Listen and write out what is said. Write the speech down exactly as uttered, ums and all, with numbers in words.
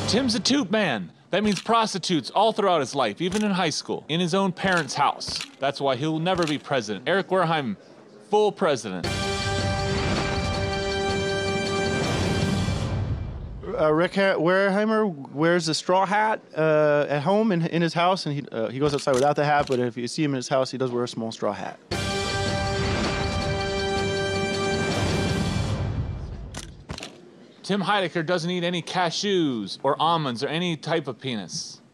Tim's a Tute man. That means prostitutes all throughout his life, even in high school, in his own parents' house. That's why he'll never be president. Eric Wareheim, full president. Uh, Rick Wareheimer wears a straw hat uh, at home in, in his house, and he, uh, he goes outside without the hat, but if you see him in his house, he does wear a small straw hat. Tim Heidecker doesn't eat any cashews or almonds or any type of penis.